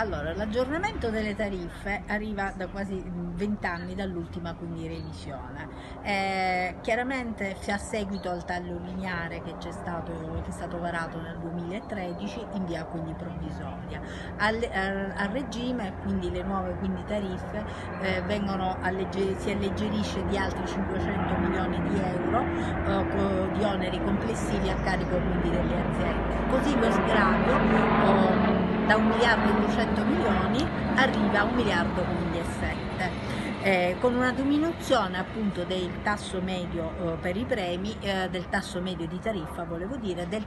Allora, l'aggiornamento delle tariffe arriva da quasi 20 anni dall'ultima quindi revisione. Chiaramente a seguito al taglio lineare che è stato varato nel 2013 in via quindi provvisoria. A regime quindi le nuove quindi tariffe si alleggerisce di altri 500 milioni di euro di oneri complessivi a carico quindi delle aziende. Così lo sgravio da 1 miliardo e 200 milioni arriva a 1 miliardo quindi e 7, con una diminuzione appunto del tasso medio per i premi, del tasso medio di tariffa volevo dire, del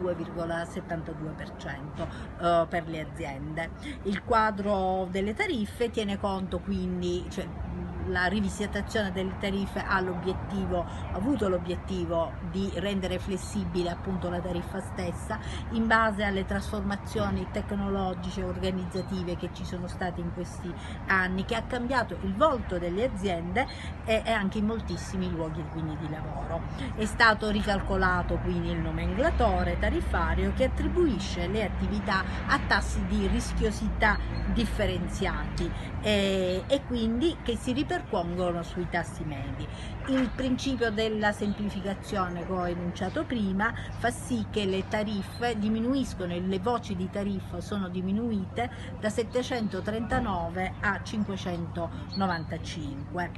32,72% per le aziende. Il quadro delle tariffe tiene conto quindi, la rivisitazione delle tariffe ha avuto l'obiettivo di rendere flessibile appunto la tariffa stessa in base alle trasformazioni tecnologiche e organizzative che ci sono state in questi anni, che ha cambiato il volto delle aziende e anche in moltissimi luoghi quindi di lavoro. È stato ricalcolato quindi il nomenclatore tariffario che attribuisce le attività a tassi di rischiosità differenziati e quindi che si ripercuotono sui tassi medi. Il principio della semplificazione che ho enunciato prima fa sì che le tariffe diminuiscono e le voci di tariffa sono diminuite da 739 a 595.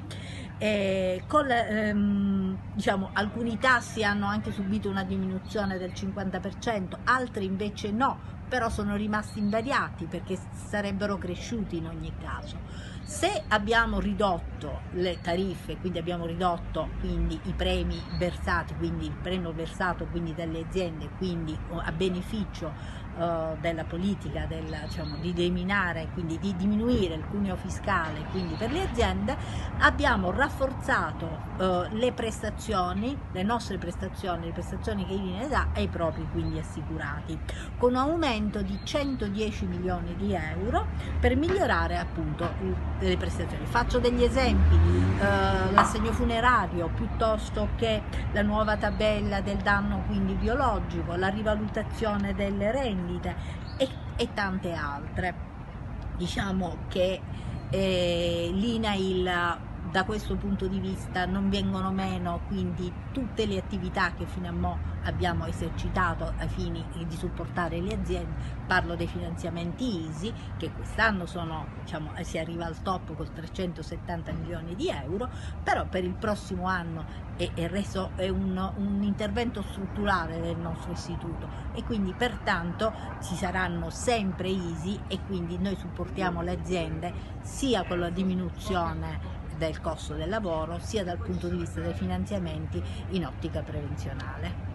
Alcuni tassi hanno anche subito una diminuzione del 50%, altri invece no, però sono rimasti invariati perché sarebbero cresciuti in ogni caso. Se abbiamo ridotto le tariffe, quindi abbiamo ridotto quindi i premi versati, quindi il premio versato quindi dalle aziende, quindi a beneficio della politica di eliminare, quindi di diminuire il cuneo fiscale quindi per le aziende, abbiamo rafforzato le prestazioni, le nostre prestazioni, le prestazioni che l'INE dà ai propri quindi assicurati, con un aumento di 110 milioni di euro per migliorare appunto le prestazioni. Faccio degli esempi: l'assegno funerario piuttosto che la nuova tabella del danno quindi biologico, la rivalutazione delle rendite e tante altre. Diciamo che l'INAIL da questo punto di vista non vengono meno quindi tutte le attività che fino a mo' abbiamo esercitato ai fini di supportare le aziende. Parlo dei finanziamenti ISI che quest'anno si arriva al top con 370 milioni di euro, però per il prossimo anno è un intervento strutturale del nostro istituto e quindi pertanto ci saranno sempre ISI e quindi noi supportiamo le aziende sia con la diminuzione del costo del lavoro sia dal punto di vista dei finanziamenti in ottica prevenzionale.